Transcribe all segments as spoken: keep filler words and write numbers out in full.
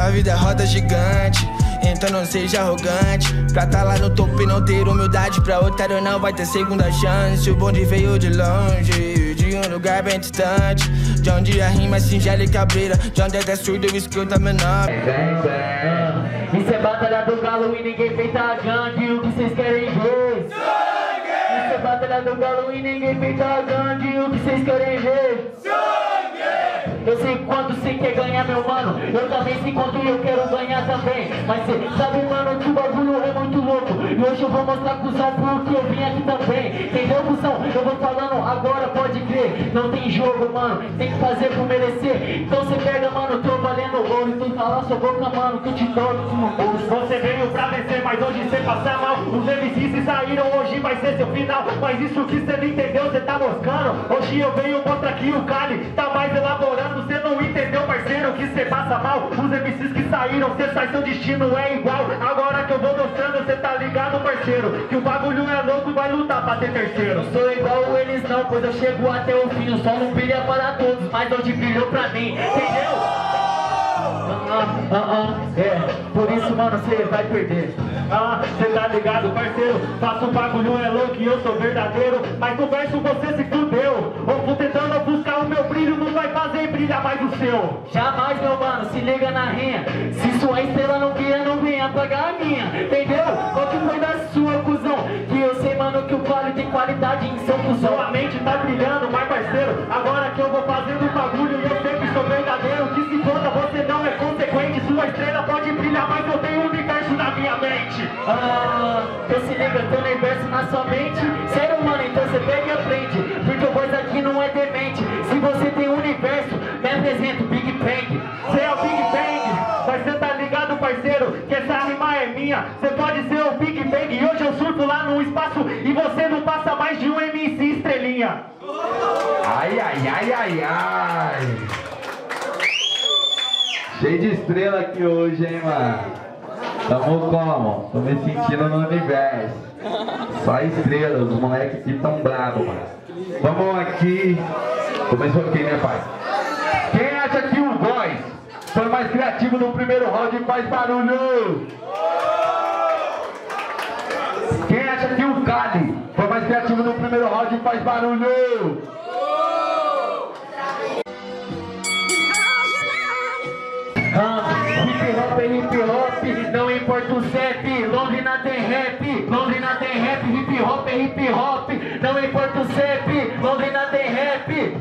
vida é roda gigante, então não seja arrogante. Pra tá lá no topo e não ter humildade, pra otário não vai ter segunda chance. O bonde veio de longe, de um lugar bem distante, de onde a rima é singela e cabreira, de onde até surdo eu escuto a menor. Isso é batalha do galo e ninguém feita a gangue. O que vocês querem ver? Sangue! Isso é batalha do galo e ninguém feita a gangue. O que vocês querem ver? Sangue! Eu sei quanto você quer ganhar, meu mano. Eu também sei quanto eu quero ganhar também. Mas cê sabe, mano, que o bagulho é muito louco. E hoje eu vou mostrar, cuzão, porque eu vim aqui também. Entendeu, cuzão? Eu vou falando agora, pode crer. Não tem jogo, mano, tem que fazer por merecer. Então cê pega, mano, tô valendo ouro. E tu cala sua boca, mano, que eu te dou no bolso. Você veio pra vencer, mas hoje cê passa mal. Os M Cs se saíram, hoje vai ser seu final. Mas isso que cê não entendeu, cê tá moscando. Hoje eu venho mostrar que o Cali tá mais elaborando. Cê não entendeu, parceiro, que cê passa mal. Os M Cs que saíram, cê sai, seu destino é igual. Agora que eu vou mostrando, cê tá ligado, parceiro, que o bagulho é louco, vai lutar pra ter terceiro. Sou igual eles não, pois eu chego até o fim. O sol não brilha para todos, mas onde brilhou pra mim, entendeu? Ah, ah, ah, é, por isso, mano, cê vai perder. Ah, cê tá ligado, parceiro, faço o bagulho é louco e eu sou verdadeiro. Mas no verso você se fudeu. Eu vou tentando buscar o meu brilho, não vai fazer brilhar mais o seu. Jamais, meu mano, se liga na rinha. Se sua estrela não brilha, não venha apagar a minha, entendeu? Qual que foi da sua, cuzão? Que eu sei, mano, que o Vale tem qualidade em seu cuzão. Sua mente tá brilhando, mas parceiro, agora que eu vou fazendo o bagulho e eu sempre sou verdadeiro. Que se conta, você não é consequente. Sua estrela pode brilhar, mas eu tenho um universo na minha mente. Ah, então se liga, tem um universo na sua mente. Sério, mano, então você pega e aprende, porque o voz aqui não é demente. Se você tem um universo, me apresenta o Big Bang. Cê é o Big Bang, mas cê tá ligado, parceiro, que essa rima é minha. Cê pode ser o Big Bang e hoje eu surto lá no espaço e você não passa mais de um M C estrelinha. Ai, ai, ai, ai, ai. Cheio de estrela aqui hoje, hein, mano. Tamo como? Tô me sentindo no universo. Só estrelas, os moleques aqui tão bravos, mano. Vamos aqui. Começou aqui, né, pai? Quem acha que o Voz foi mais criativo no primeiro round faz barulho? Quem acha que o Cali foi mais criativo no primeiro round faz barulho? Ah, hip hop é hip hop, não importa o C E P. Londrina tem rap, Londrina tem rap. Hip hop é hip hop, não importa o C E P. Londrina tem rap,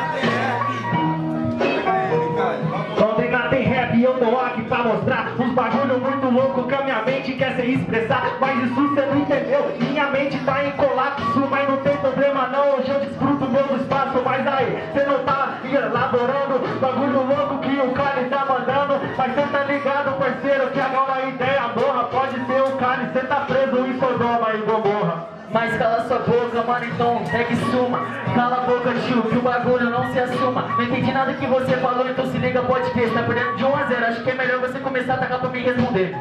Londrina tem rap e eu tô aqui pra mostrar uns bagulho muito louco que a minha mente quer se expressar. Mas isso cê não entendeu, minha mente tá em colapso. Mas não tem problema não, hoje eu desfruto o meu espaço. Mas aí, cê não tá elaborando bagulho louco que o Cali tá mandando. Mas cê tá ligado, parceiro, que agora a ideia morra. Pode ser o Cali, cê tá preso em Sodoma e Gomorra. mas cala sua boca, mano, então segue suma. Cala a boca, tio, que o bagulho não se assuma. Não entendi nada que você falou, então se liga, pode ter. Você tá perdendo de um a zero, acho que é melhor você começar a atacar pra mim responder.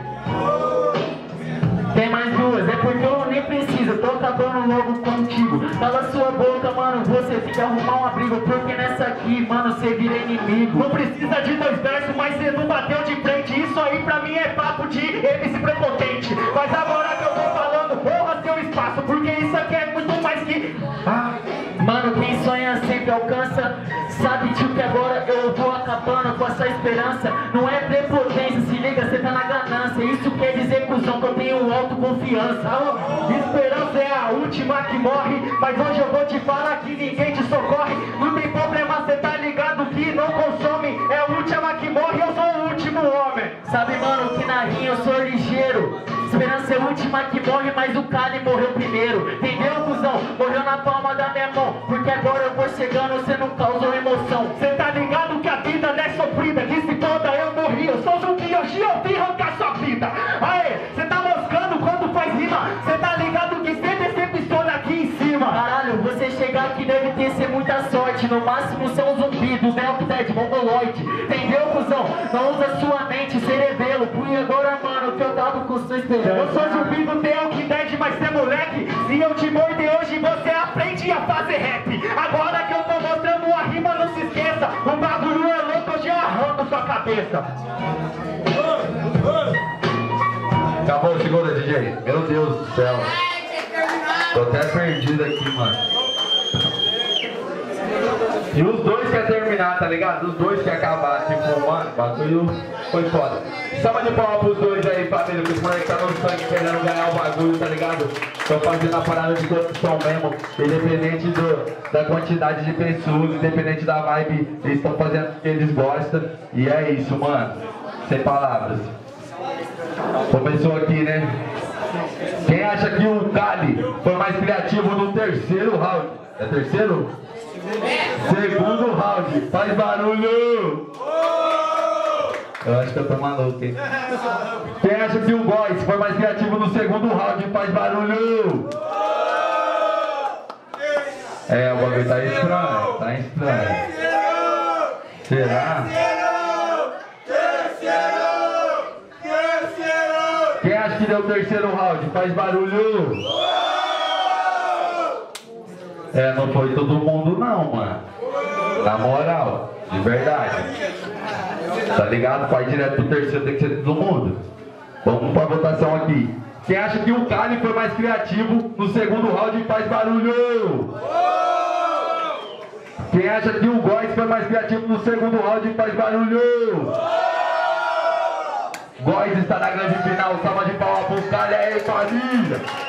Tem mais duas, é porque eu nem preciso, tô acabando logo contigo. Cala sua boca, mano, você tem que arrumar um abrigo, porque nessa aqui, mano, você vira inimigo. Não precisa de dois versos, mas você não bateu de frente. Isso aí pra mim é papo de M C prepotente. Mas agora que eu vou falando, porra seu espaço, porque isso aqui é muito mais que... Ah, mano, quem sonha sempre alcança. Sabe, tio, que agora eu vou acabando com essa esperança. Não é prepotência, se liga, cê tá na ganância. Isso quer dizer, cuzão, que eu tenho autoconfiança. Ah, esperança é a última que morre, mas hoje eu vou te falar que ninguém te socorre. Não tem problema, cê tá ligado que não consome. É a última que morre, eu sou o último homem. Sabe, mano, que na rinha eu sou ligeiro. Esperança é a última que morre, mas o Cali morreu primeiro. Entendeu, cuzão? Morreu na palma da minha mão, porque agora eu vou chegando, você não causou emoção. Cê tá ligado que a vida não é sofrida, que se toda eu morri, eu sou zumbi, hoje eu vim arrancar sua vida. Aê, cê tá moscando quando faz rima, cê tá ligado que cê decepciona aqui em cima. Caralho, você chegar aqui deve ter ser muita sorte. No máximo você é um zumbi do Walking Dead, mongoloide. Entendeu, cuzão? Não usa sua mente, cerebelo. Fui agora, mano, que eu tava com sua esperança. Eu sou zumbi do The Walking Dead, mas cê é moleque. Se eu te morder hoje, você aprende a fazer rap. Agora que eu tô mostrando a rima, não se esqueça. O bagulho é louco, hoje eu arranco sua cabeça. velho? Meu Deus do céu. Tô até perdido aqui, mano. E os dois querem terminar, tá ligado? Os dois querem acabar. Tipo, mano, o bagulho foi foda. Salva de palmas pros dois aí, família. Que os moleques tá no sangue querendo ganhar o bagulho, tá ligado? Estão fazendo a parada de corrupção mesmo. Independente do, da quantidade de pessoas, independente da vibe, eles estão fazendo o que eles gostam. E é isso, mano. Sem palavras. Começou aqui, né? Quem acha que o Cali foi mais criativo no terceiro round? É terceiro? Segundo round. Faz barulho! Eu acho que eu tô maluco, hein? Quem acha que o Góis foi mais criativo no segundo round? Faz barulho! É, o bagulho tá estranho, tá estranho. Será? Quem acha que deu o terceiro round? Faz barulho! É, não foi todo mundo não, mano. Na moral, de verdade. Tá ligado? Vai direto pro terceiro, tem que ser todo mundo. Vamos pra votação aqui. Quem acha que o Cali foi mais criativo no segundo round? Faz barulho! Quem acha que o Góis foi mais criativo no segundo round? Faz barulho! Góis está na grande final, salva de palmas pro Cali aí, família!